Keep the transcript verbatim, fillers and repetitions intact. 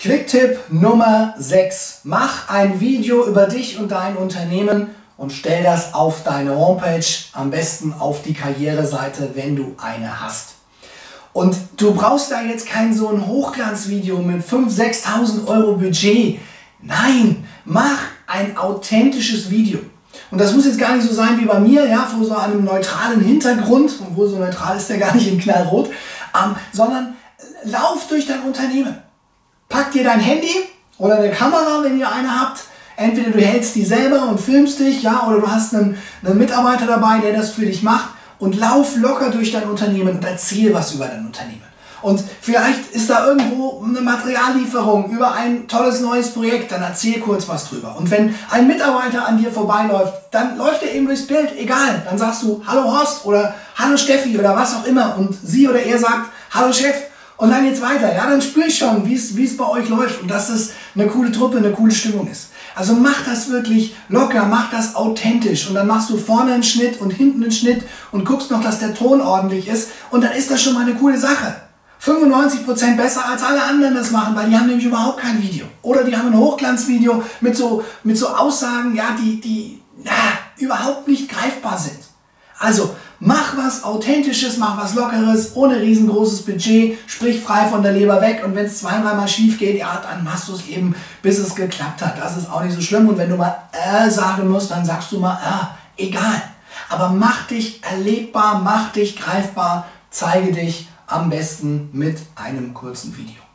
Quick-Tipp Nummer sechs. Mach ein Video über dich und dein Unternehmen und stell das auf deine Homepage, am besten auf die Karriereseite, wenn du eine hast. Und du brauchst da jetzt kein so ein Hochglanzvideo mit fünftausend, sechstausend Euro Budget. Nein, mach ein authentisches Video. Und das muss jetzt gar nicht so sein wie bei mir, ja, vor so einem neutralen Hintergrund, obwohl so neutral ist der gar nicht in knallrot, ähm, sondern lauf durch dein Unternehmen. Pack dir dein Handy oder eine Kamera, wenn ihr eine habt. Entweder du hältst die selber und filmst dich, ja, oder du hast einen, einen Mitarbeiter dabei, der das für dich macht, und lauf locker durch dein Unternehmen und erzähl was über dein Unternehmen. Und vielleicht ist da irgendwo eine Materiallieferung über ein tolles neues Projekt, dann erzähl kurz was drüber. Und wenn ein Mitarbeiter an dir vorbeiläuft, dann läuft er eben durchs Bild, egal. Dann sagst du Hallo Horst oder Hallo Steffi oder was auch immer und sie oder er sagt Hallo Chef. Und dann geht's weiter. Ja, dann spüre ich schon, wie es wie es bei euch läuft und dass es eine coole Truppe, eine coole Stimmung ist. Also mach das wirklich locker, mach das authentisch und dann machst du vorne einen Schnitt und hinten einen Schnitt und guckst noch, dass der Ton ordentlich ist und dann ist das schon mal eine coole Sache. fünfundneunzig Prozent besser als alle anderen das machen, weil die haben nämlich überhaupt kein Video. Oder die haben ein Hochglanzvideo mit so, mit so Aussagen, ja, die, die na, überhaupt nicht greifbar sind. Also mach was Authentisches, mach was Lockeres, ohne riesengroßes Budget, sprich frei von der Leber weg und wenn es zwei, dreimal schief geht, ja, dann machst du es eben, bis es geklappt hat. Das ist auch nicht so schlimm und wenn du mal äh sagen musst, dann sagst du mal äh, egal. Aber mach dich erlebbar, mach dich greifbar, zeige dich am besten mit einem kurzen Video.